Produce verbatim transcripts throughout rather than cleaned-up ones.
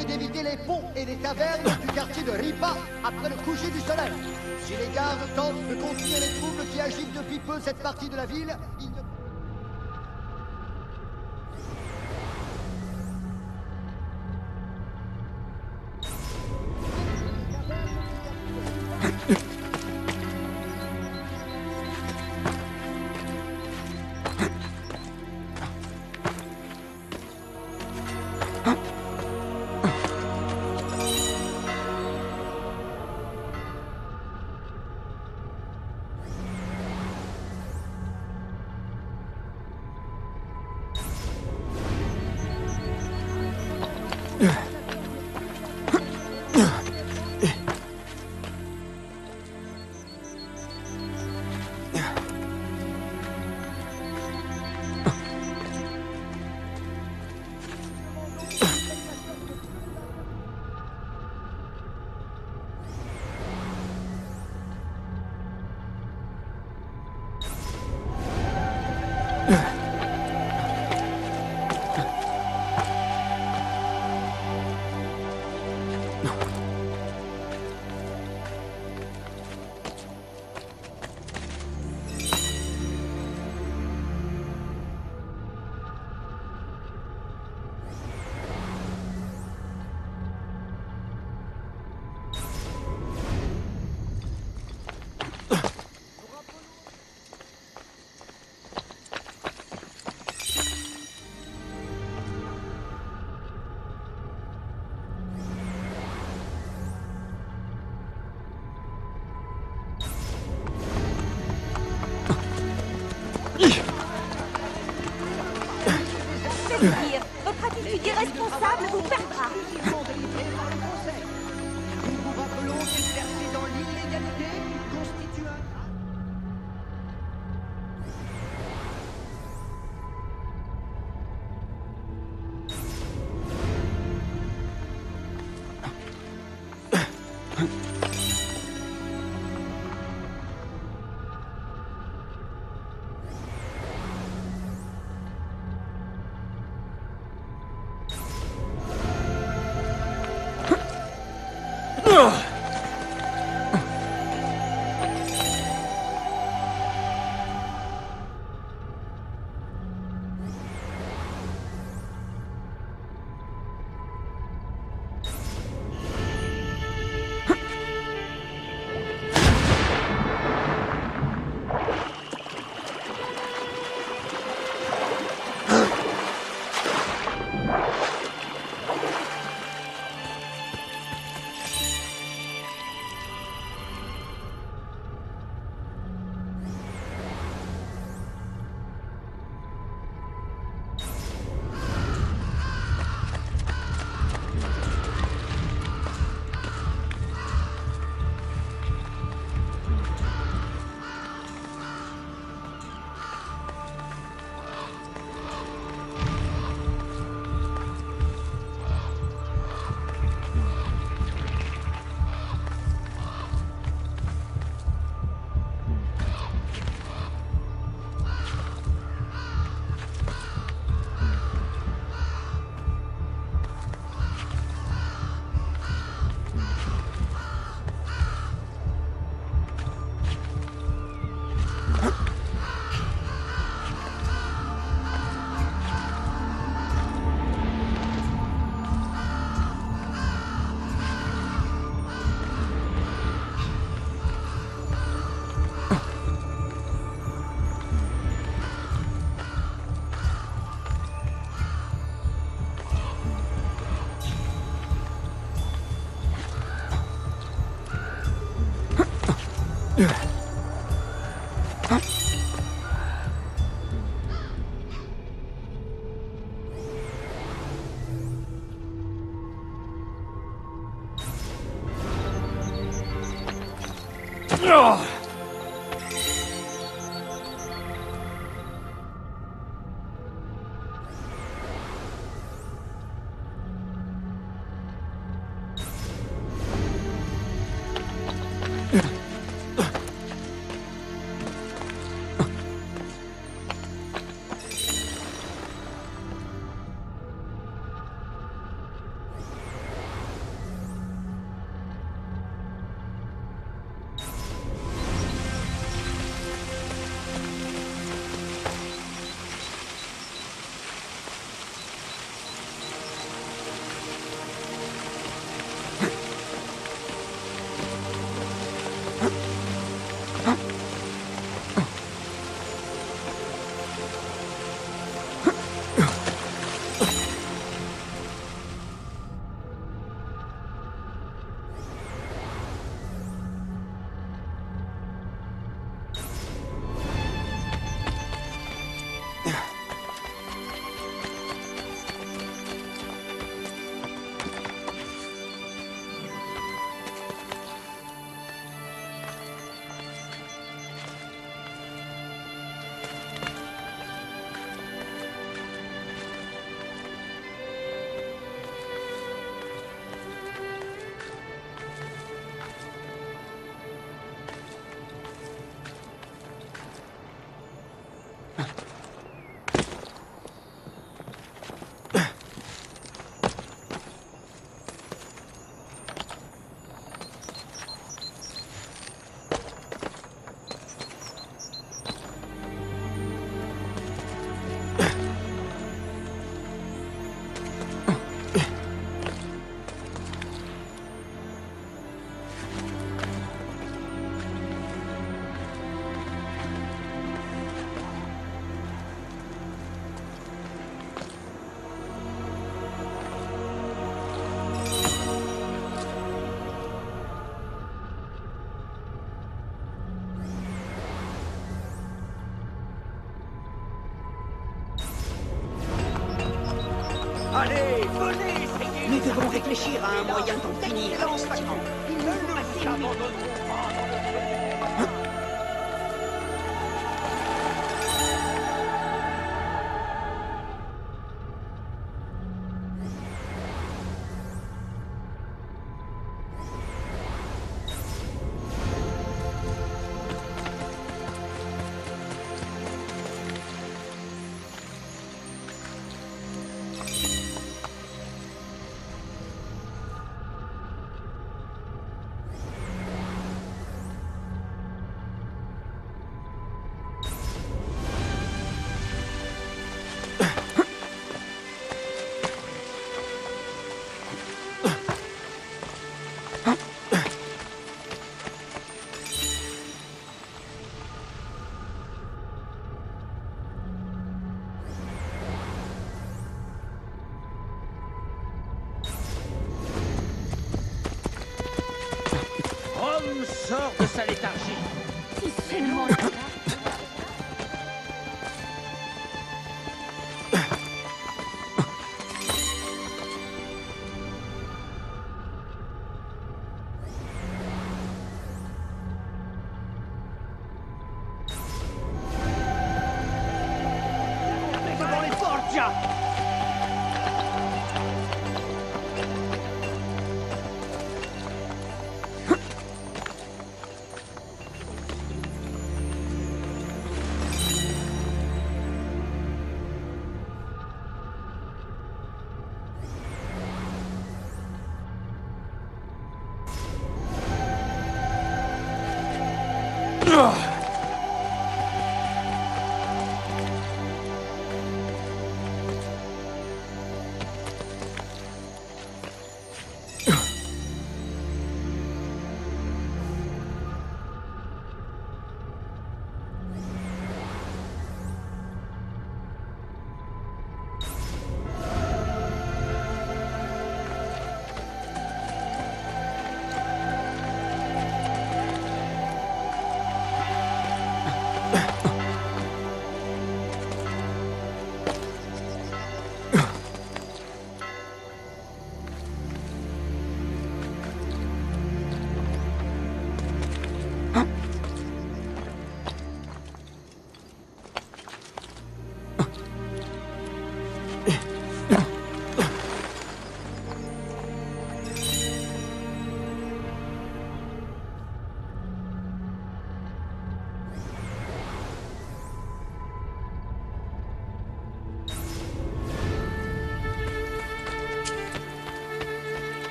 demandé d'éviter les ponts et les tavernes du quartier de Ripa après le coucher du soleil. Si les gardes tentent de contenir les troubles qui agitent depuis peu cette partie de la ville, ils ne... Votre attitude irresponsable vous perdra. Nous vous rappelons qu'exercer dans l'illégalité constitue un... Allez, venez essayer. Nous devons réfléchir à un moyen d'en finir avec ce tyran. Ne nous abandonnerons pas dans notre... Rome sort de sa léthargie. Si seulement... Devant les Borgia.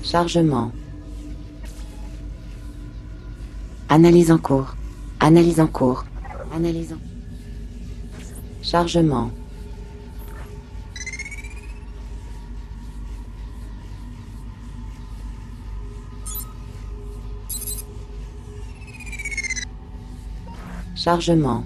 Chargement. Analyse en cours. Analyse en cours. Analyse en... Chargement. Chargement.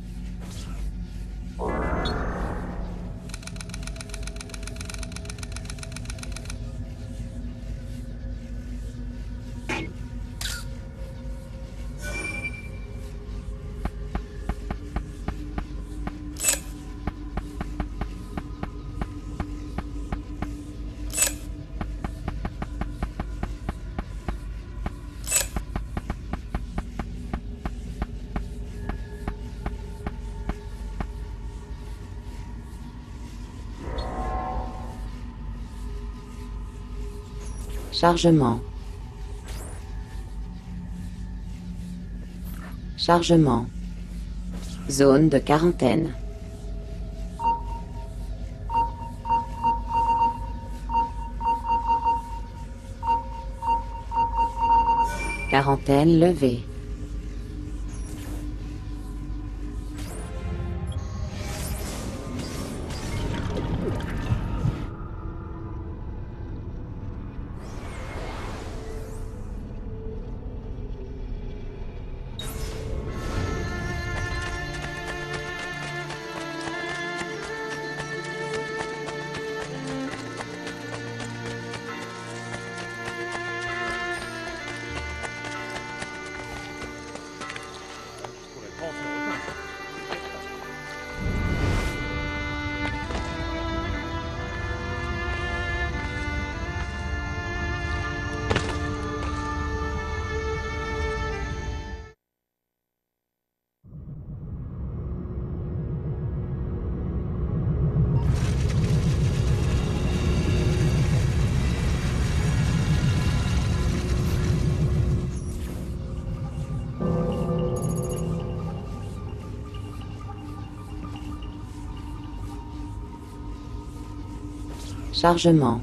Chargement. Chargement. Zone de quarantaine. Quarantaine levée. Chargement.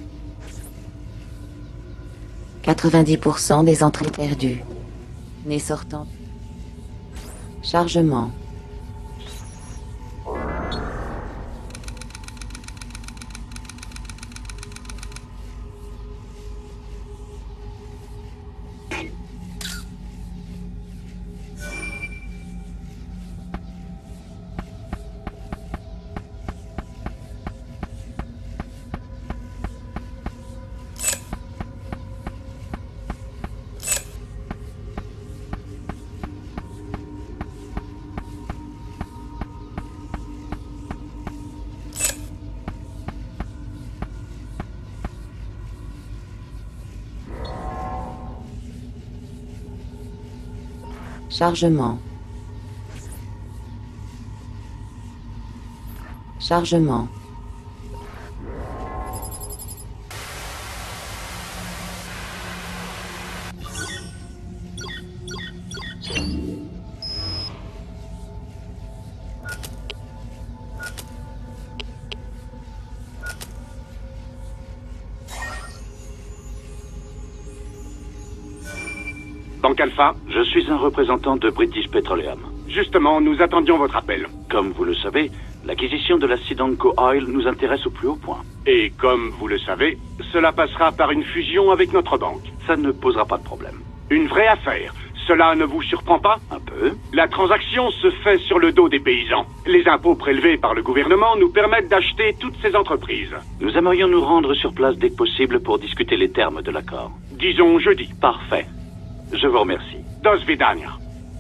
quatre-vingt-dix pour cent des entrées perdues. Nez sortant. Chargement. Chargement. Chargement. Banque Alpha, Je suis un représentant de British Petroleum. justement, nous attendions votre appel. Comme vous le savez, l'acquisition de la Sidanko Oil nous intéresse au plus haut point. Et comme vous le savez, cela passera par une fusion avec notre banque. Ça ne posera pas de problème. Une vraie affaire. Cela ne vous surprend pas? Un peu. La transaction se fait sur le dos des paysans. Les impôts prélevés par le gouvernement nous permettent d'acheter toutes ces entreprises. Nous aimerions nous rendre sur place dès que possible pour discuter les termes de l'accord. Disons jeudi. Parfait. Je vous remercie. Dos vidania.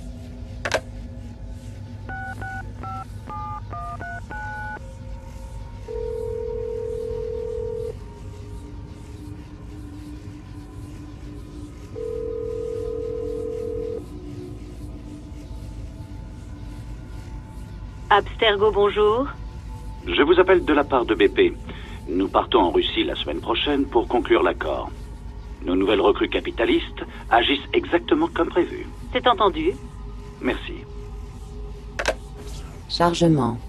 Abstergo, bonjour. Je vous appelle de la part de B P. Nous partons en Russie la semaine prochaine pour conclure l'accord. Nos nouvelles recrues capitalistes agissent exactement comme prévu. C'est entendu. Merci. Chargement.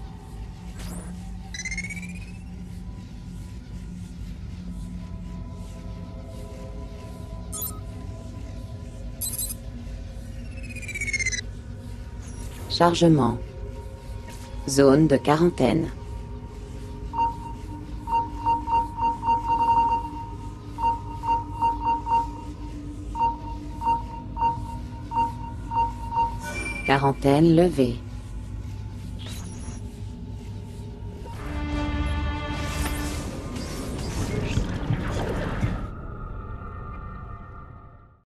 Chargement. Zone de quarantaine. Quarantaine levée.